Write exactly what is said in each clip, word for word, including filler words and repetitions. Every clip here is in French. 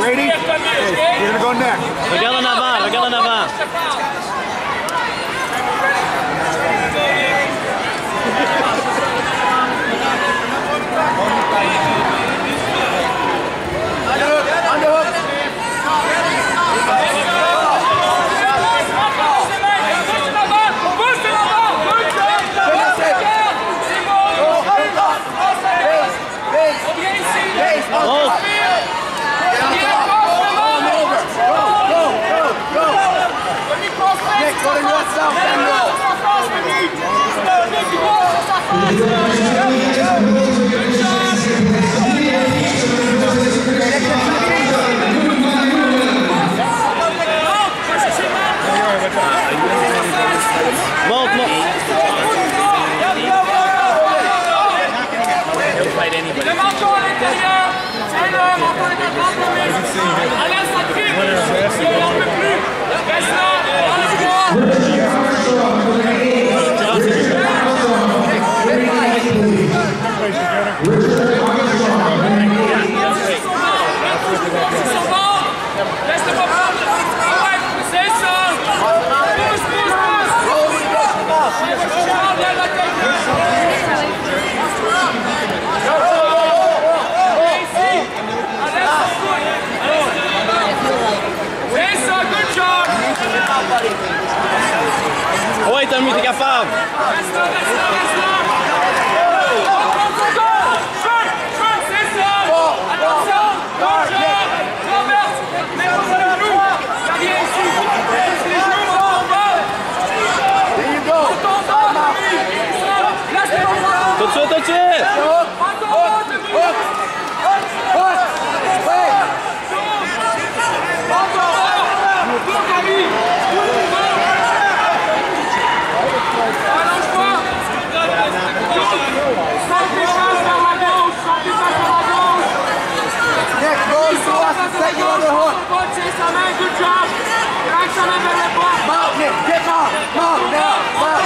Ready? Hey, you're gonna go next. Regarde en avant, regarde en avant. Monte, monte. He'll fight anybody. Le menton à l'intérieur. C'est le menton à l'intérieur. Alain, ça crie. On n'en peut plus. Reste là. Laisse-le pas prendre. Ouais, c'est ça. Pousse, pousse, pousse. Charles, la tête. C'est ça, good job. Ouais, Tommy, t'es capable. Reste là, reste là, reste là. C'est ça. Attention. Good job. Traverse. Mets-toi sur les genoux. Viens ici. Les genoux sont en bas. There you go. Tout de suite, tout de suite. Good job. Drag sa main vers le bas. Mount, Nick. Get Mount. Mount now. Mount.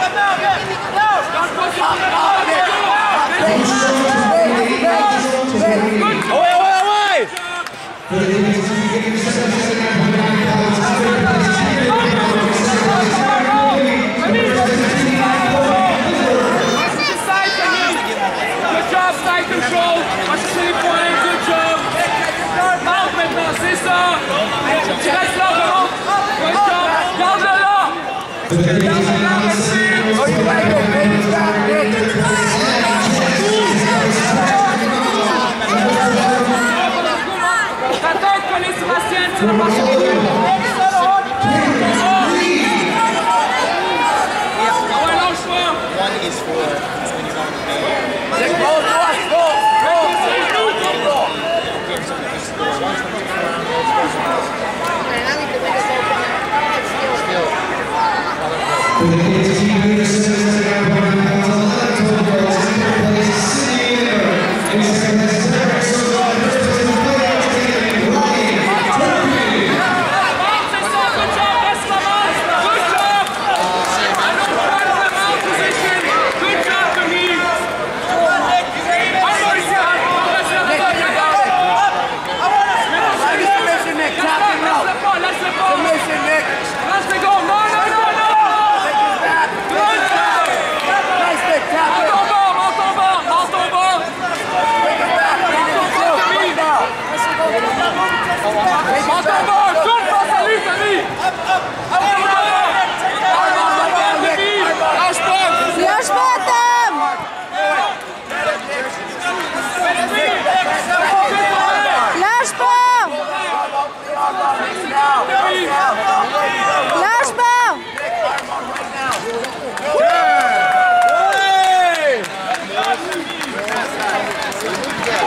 Ouais, ouais, ouais. Good job, side control. Watch the city point. Good job. Mount maintenant, c'est ça. Tu restes là, remonte. Good job. Garde-le là. Garde-le là, respire. Oh, you like it, baby. Stop it. Ta tête, collée sur la sienne, tu vas marcher les deux. Ah ouais, lâche-toi. One is for when he's on the bed. Go, go, go. Still.